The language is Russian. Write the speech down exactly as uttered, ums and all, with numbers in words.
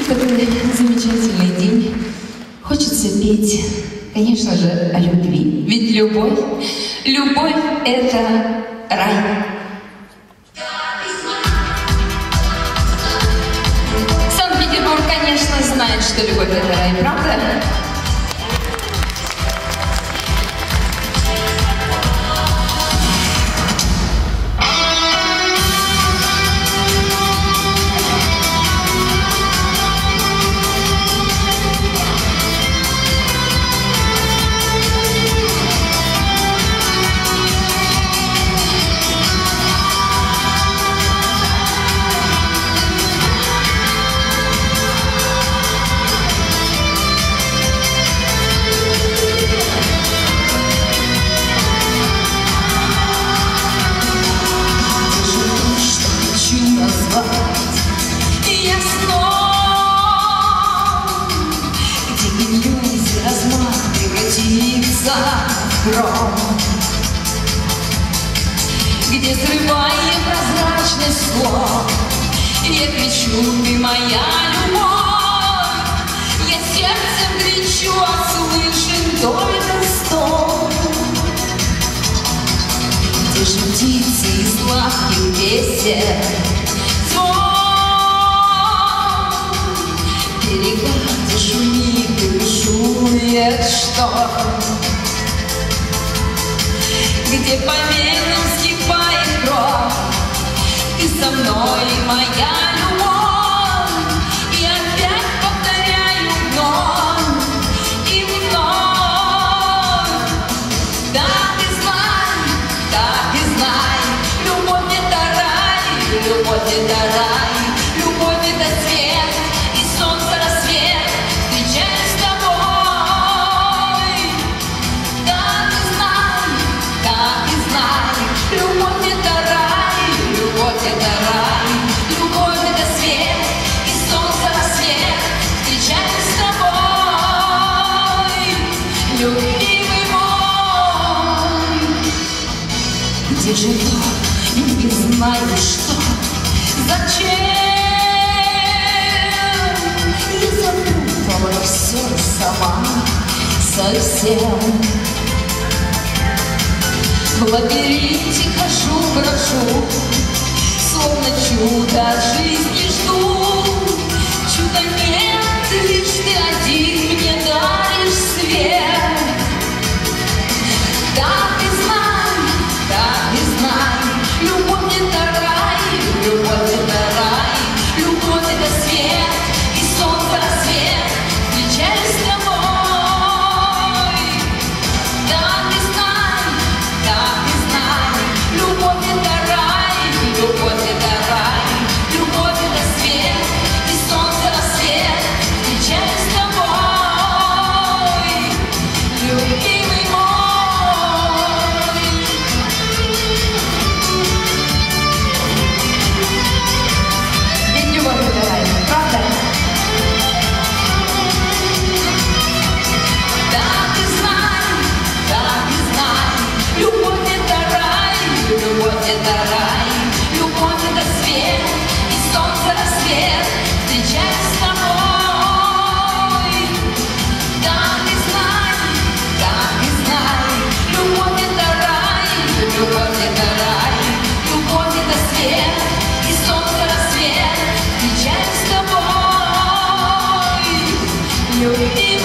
В такой замечательный день хочется петь, конечно же, о любви. Ведь любовь, любовь — это рай. Санкт-Петербург, конечно, знает, что любовь — это рай, правда? Гром, где, срывая прозрачность слов, я кричу: ты моя любовь. Я сердцем кричу, а слышен только стон. Где же птицы из сладких песен звон? Берега, где шумит и бушует шторм, где по венам вскипает кровь. Ты со мной, моя любовь, и опять повторяю вновь и вновь. Да, ты знай, да, ты знай, любовь — это рай, любовь — это рай, любовь — это свет и солнце рассвет. Встречаюсь с тобой. Любовь — это рай, любовь — это рай, любовь — это свет и солнце рассвет. Встречаюсь с тобой, любимый мой. Где же я, не знаю что, зачем я запутала все сама совсем. В лабиринте хожу, брожу, словно чудо от жизни жду. Чуда нет, лишь ты один мне даришь свет. Да, ты знай, да, ты знай, любовь — это рай, любовь — это рай, любовь — это свет и солнце рассвет. Встречаюсь с тобой. Это рай, любовь — это свет и солнце рассвет. Встречаюсь с тобой. Да, ты знай, да, ты знай, любовь — это рай, любовь — это рай, любовь — это свет и солнце рассвет. Встречаюсь с тобой, любимый.